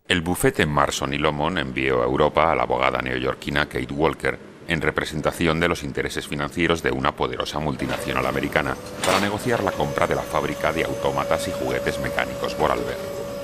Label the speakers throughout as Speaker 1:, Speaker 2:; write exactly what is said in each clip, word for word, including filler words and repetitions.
Speaker 1: El bufete Marson y Lomond envió a Europa a la abogada neoyorquina Kate Walker en representación de los intereses financieros de una poderosa multinacional americana para negociar la compra de la fábrica de autómatas y juguetes mecánicos Vorarlberg.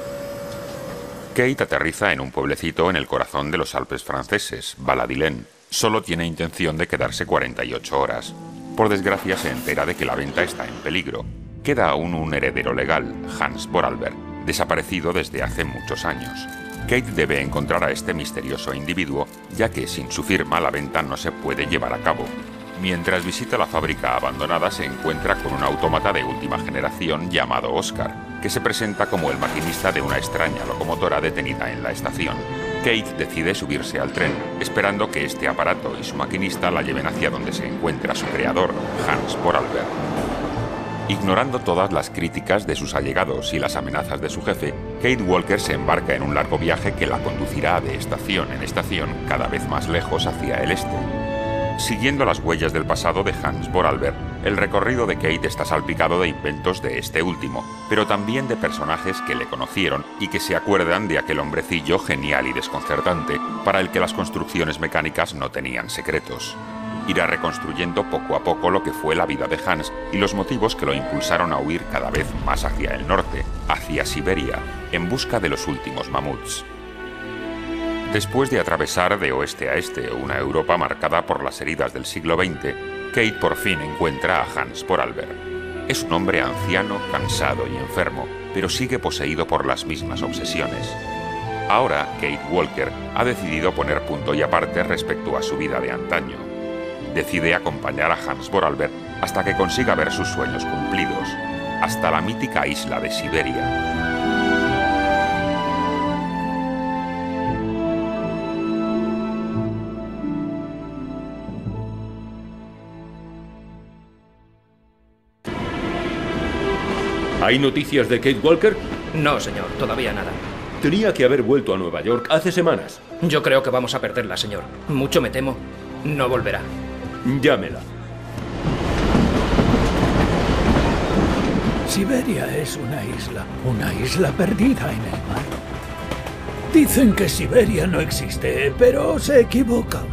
Speaker 1: Kate aterriza en un pueblecito en el corazón de los Alpes franceses, Val-Adilén. Solo tiene intención de quedarse cuarenta y ocho horas. Por desgracia se entera de que la venta está en peligro. Queda aún un heredero legal, Hans Vorarlberg, desaparecido desde hace muchos años. Kate debe encontrar a este misterioso individuo, ya que sin su firma la venta no se puede llevar a cabo. Mientras visita la fábrica abandonada se encuentra con un autómata de última generación llamado Oscar, que se presenta como el maquinista de una extraña locomotora detenida en la estación. Kate decide subirse al tren, esperando que este aparato y su maquinista la lleven hacia donde se encuentra su creador, Hans Vorarlberg. Ignorando todas las críticas de sus allegados y las amenazas de su jefe, Kate Walker se embarca en un largo viaje que la conducirá de estación en estación cada vez más lejos hacia el este. Siguiendo las huellas del pasado de Hans Vorarlberg, el recorrido de Kate está salpicado de inventos de este último, pero también de personajes que le conocieron y que se acuerdan de aquel hombrecillo genial y desconcertante, para el que las construcciones mecánicas no tenían secretos. Irá reconstruyendo poco a poco lo que fue la vida de Hans y los motivos que lo impulsaron a huir cada vez más hacia el norte, hacia Siberia, en busca de los últimos mamuts. Después de atravesar de oeste a este una Europa marcada por las heridas del siglo veinte, Kate por fin encuentra a Hans Vorarlberg. Es un hombre anciano, cansado y enfermo, pero sigue poseído por las mismas obsesiones. Ahora, Kate Walker ha decidido poner punto y aparte respecto a su vida de antaño. Decide acompañar a Hans Vorarlberg hasta que consiga ver sus sueños cumplidos, hasta la mítica isla de Siberia.
Speaker 2: ¿Hay noticias de Kate Walker?
Speaker 3: No, señor, todavía nada.
Speaker 2: Tenía que haber vuelto a Nueva York hace semanas.
Speaker 3: Yo creo que vamos a perderla, señor. Mucho me temo. No volverá.
Speaker 2: Llámela.
Speaker 4: Siberia es una isla, una isla perdida en el mar. Dicen que Siberia no existe, pero se equivocan.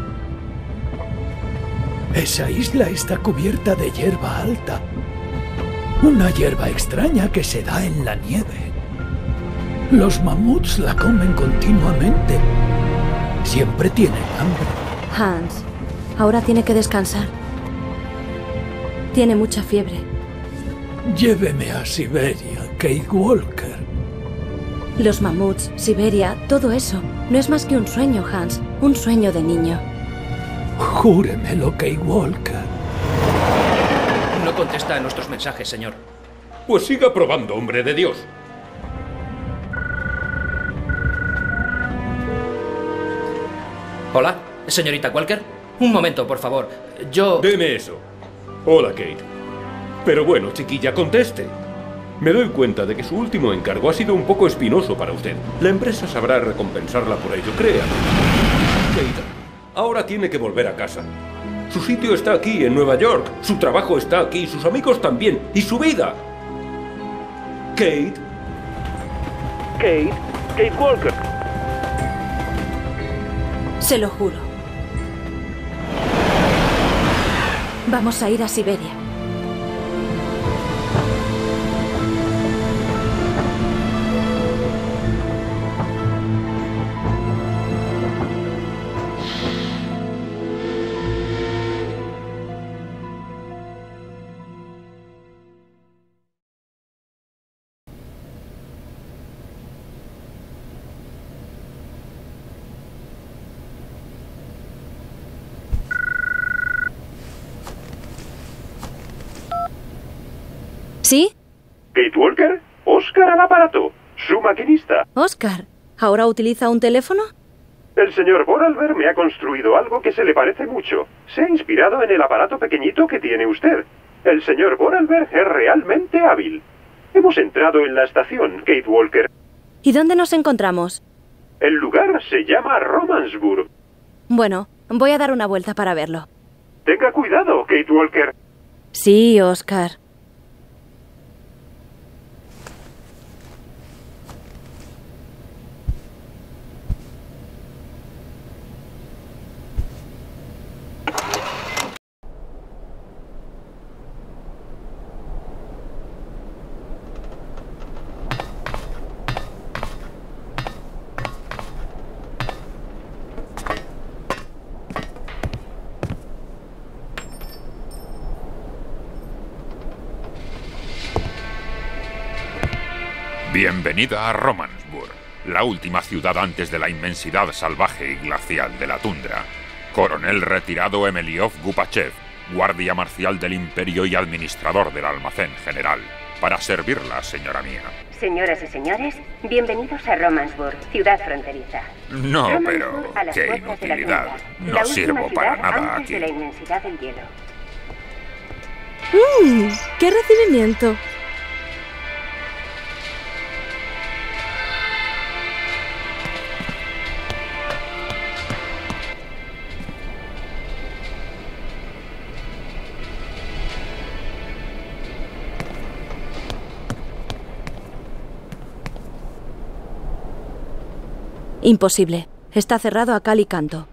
Speaker 4: Esa isla está cubierta de hierba alta. Una hierba extraña que se da en la nieve. Los mamuts la comen continuamente. Siempre tienen hambre.
Speaker 5: Hans, ahora tiene que descansar. Tiene mucha fiebre.
Speaker 4: Lléveme a Siberia, Kate Walker.
Speaker 5: Los mamuts, Siberia, todo eso. No es más que un sueño, Hans. Un sueño de niño.
Speaker 4: Júremelo, Kate Walker.
Speaker 3: No contesta a nuestros mensajes, señor.
Speaker 2: Pues siga probando, hombre de Dios.
Speaker 3: Hola, señorita Walker. Un momento, por favor. Yo...
Speaker 2: Deme eso. Hola, Kate. Pero bueno, chiquilla, conteste. Me doy cuenta de que su último encargo ha sido un poco espinoso para usted. La empresa sabrá recompensarla por ello, créame. Kate, ahora tiene que volver a casa. Su sitio está aquí, en Nueva York. Su trabajo está aquí, sus amigos también. Y su vida. Kate. Kate. Kate Walker.
Speaker 5: Se lo juro. Vamos a ir a Siberia. ¿Sí?
Speaker 6: ¿Kate Walker? Oscar al aparato. Su maquinista.
Speaker 5: Oscar, ¿ahora utiliza un teléfono?
Speaker 6: El señor Vorarlberg me ha construido algo que se le parece mucho. Se ha inspirado en el aparato pequeñito que tiene usted. El señor Vorarlberg es realmente hábil. Hemos entrado en la estación, Kate Walker.
Speaker 5: ¿Y dónde nos encontramos?
Speaker 6: El lugar se llama Romansburg.
Speaker 5: Bueno, voy a dar una vuelta para verlo.
Speaker 6: Tenga cuidado, Kate Walker.
Speaker 5: Sí, Oscar.
Speaker 1: Bienvenida a Romansburg, la última ciudad antes de la inmensidad salvaje y glacial de la tundra. Coronel retirado Emeliov Gupachev, guardia marcial del Imperio y administrador del almacén general. Para servirla, señora mía.
Speaker 7: Señoras y señores, bienvenidos a Romansburg, ciudad fronteriza.
Speaker 1: No,
Speaker 7: Romansburg,
Speaker 1: pero
Speaker 7: a las
Speaker 1: qué
Speaker 7: puertas de la
Speaker 1: inutilidad.
Speaker 7: tundra,
Speaker 1: No
Speaker 7: la
Speaker 1: sirvo
Speaker 7: última
Speaker 1: para
Speaker 7: ciudad
Speaker 1: nada
Speaker 7: antes
Speaker 1: aquí.
Speaker 7: de la inmensidad del hielo.
Speaker 5: ¡Mmm! ¡Qué recibimiento! Imposible. Está cerrado a cal y canto.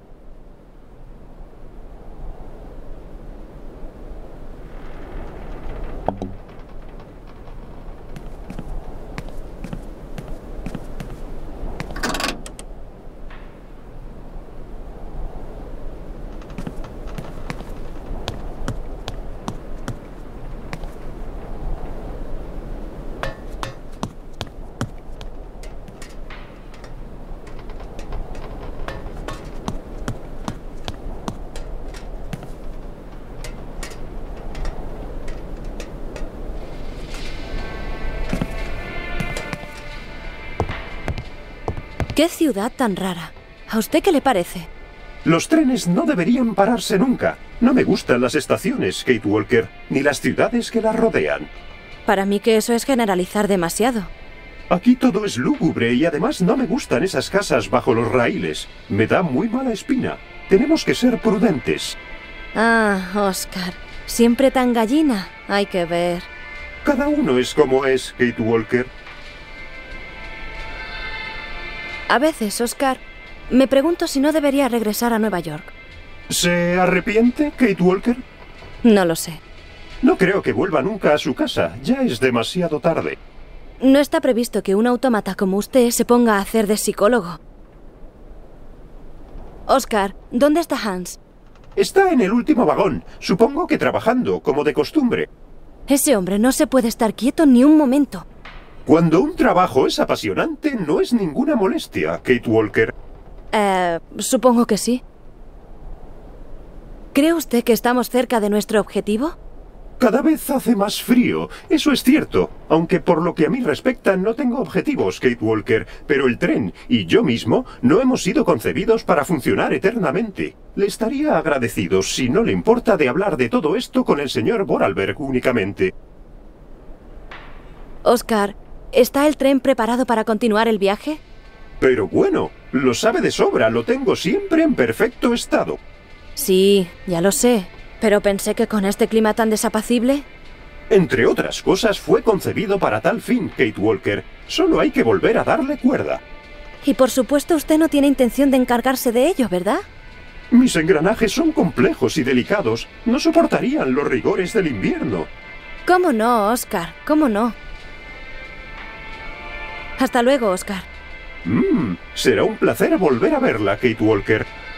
Speaker 5: ¡Qué ciudad tan rara! ¿A usted qué le parece?
Speaker 6: Los trenes no deberían pararse nunca. No me gustan las estaciones, Kate Walker, ni las ciudades que las rodean.
Speaker 5: Para mí que eso es generalizar demasiado.
Speaker 6: Aquí todo es lúgubre y además no me gustan esas casas bajo los raíles. Me da muy mala espina. Tenemos que ser prudentes.
Speaker 5: Ah, Oscar. Siempre tan gallina. Hay que ver.
Speaker 6: Cada uno es como es, Kate Walker.
Speaker 5: A veces, Oscar, me pregunto si no debería regresar a Nueva York.
Speaker 6: ¿Se arrepiente, Kate Walker?
Speaker 5: No lo sé.
Speaker 6: No creo que vuelva nunca a su casa. Ya es demasiado tarde.
Speaker 5: No está previsto que un autómata como usted se ponga a hacer de psicólogo. Oscar, ¿dónde está Hans?
Speaker 6: Está en el último vagón. Supongo que trabajando, como de costumbre.
Speaker 5: Ese hombre no se puede estar quieto ni un momento.
Speaker 6: Cuando un trabajo es apasionante, no es ninguna molestia, Kate Walker.
Speaker 5: Eh, supongo que sí. ¿Cree usted que estamos cerca de nuestro objetivo?
Speaker 6: Cada vez hace más frío, eso es cierto, aunque por lo que a mí respecta no tengo objetivos, Kate Walker, pero el tren y yo mismo no hemos sido concebidos para funcionar eternamente. Le estaría agradecido si no le importa de hablar de todo esto con el señor Vorarlberg únicamente.
Speaker 5: Oscar, ¿está el tren preparado para continuar el viaje?
Speaker 6: Pero bueno, lo sabe de sobra, lo tengo siempre en perfecto estado.
Speaker 5: Sí, ya lo sé. Pero pensé que con este clima tan desapacible...
Speaker 6: Entre otras cosas, fue concebido para tal fin, Kate Walker. Solo hay que volver a darle cuerda.
Speaker 5: Y por supuesto usted no tiene intención de encargarse de ello, ¿verdad?
Speaker 6: Mis engranajes son complejos y delicados. No soportarían los rigores del invierno.
Speaker 5: ¿Cómo no, Oscar? ¿Cómo no? Hasta luego, Oscar.
Speaker 6: Mmm, será un placer volver a verla, Kate Walker.